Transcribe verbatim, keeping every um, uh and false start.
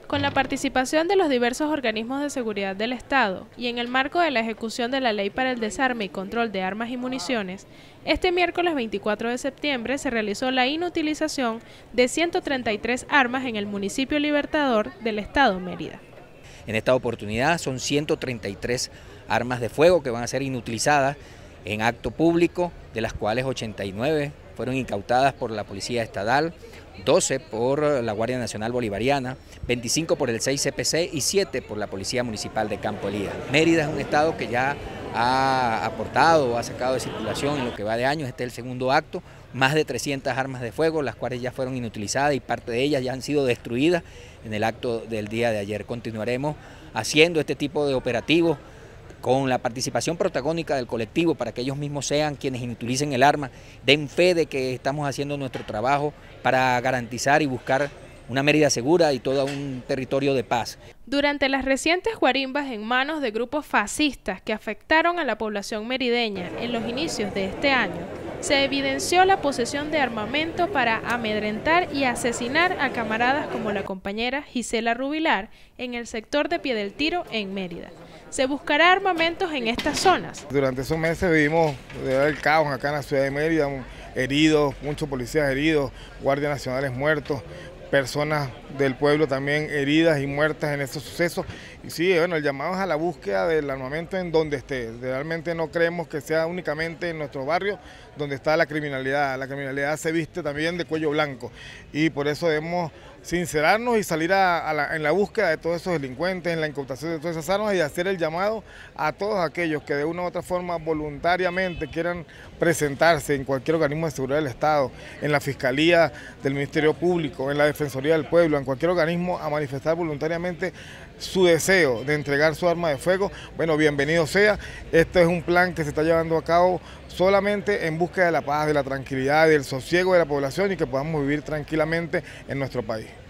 Con la participación de los diversos organismos de seguridad del Estado y en el marco de la ejecución de la Ley para el Desarme y Control de Armas y Municiones, este miércoles veinticuatro de septiembre se realizó la inutilización de ciento treinta y tres armas en el municipio Libertador del Estado Mérida. En esta oportunidad son ciento treinta y tres armas de fuego que van a ser inutilizadas en acto público, de las cuales ochenta y nueve fueron incautadas por la Policía Estatal, doce por la Guardia Nacional Bolivariana, veinticinco por el seis C P C y siete por la Policía Municipal de Campo Elías. Mérida es un estado que ya ha aportado, ha sacado de circulación en lo que va de años, este es el segundo acto, más de trescientas armas de fuego, las cuales ya fueron inutilizadas y parte de ellas ya han sido destruidas en el acto del día de ayer. Continuaremos haciendo este tipo de operativos con la participación protagónica del colectivo para que ellos mismos sean quienes inutilicen el arma, den fe de que estamos haciendo nuestro trabajo para garantizar y buscar una Mérida segura y todo un territorio de paz. Durante las recientes guarimbas en manos de grupos fascistas que afectaron a la población merideña en los inicios de este año, se evidenció la posesión de armamento para amedrentar y asesinar a camaradas como la compañera Gisela Rubilar en el sector de Pie del Tiro en Mérida. ¿Se buscará armamentos en estas zonas? Durante esos meses vivimos el caos acá en la ciudad de Mérida, heridos, muchos policías heridos, guardias nacionales muertos, personas del pueblo también heridas y muertas en estos sucesos. Y sí, bueno, el llamado es a la búsqueda del armamento en donde esté. Realmente no creemos que sea únicamente en nuestro barrio donde está la criminalidad. La criminalidad se viste también de cuello blanco y por eso debemos sincerarnos y salir a, a la, en la búsqueda de todos esos delincuentes, en la incautación de todas esas armas y hacer el llamado a todos aquellos que de una u otra forma voluntariamente quieran presentarse en cualquier organismo de seguridad del Estado, en la Fiscalía del Ministerio Público, en la Defensoría del Pueblo, en cualquier organismo a manifestar voluntariamente su deseo de entregar su arma de fuego. Bueno, bienvenido sea. Este es un plan que se está llevando a cabo solamente en búsqueda de la paz, de la tranquilidad, del sosiego de la población y que podamos vivir tranquilamente en nuestro país.